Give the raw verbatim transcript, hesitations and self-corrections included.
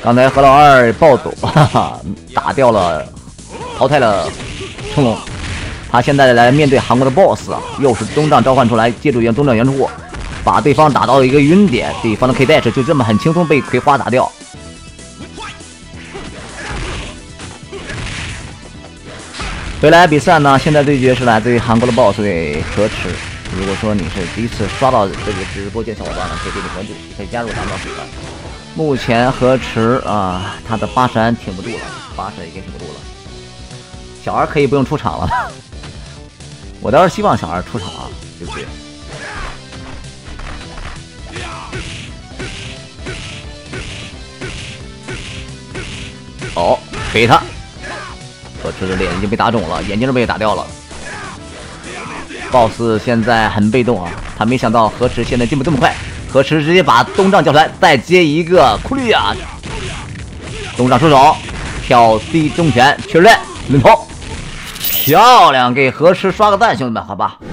刚才何老二暴走，哈哈，打掉了，淘汰了成龙。他现在来面对韩国的 boss 啊，又是东丈召唤出来，借助原东丈原处，把对方打到了一个晕点，对方的 K dash 就这么很轻松被葵花打掉。回来比赛呢，现在对决是来自于韩国的 boss 对河池。如果说你是第一次刷到这个直播间小伙伴呢，可以点点关注，可以加入咱们老粉团。目前河池啊，他的八神挺不住了，八神已经挺不住了。小二可以不用出场了，我倒是希望小二出场啊，对不对？哦，锤他！河池的脸已经被打肿了，眼睛都被打掉了。boss 现在很被动啊，他没想到河池现在进步这么快。河池直接把东丈叫出来，再接一个库利亚，东丈出手，跳地中拳确认轮头，漂亮，给河池刷个赞，兄弟们，好吧。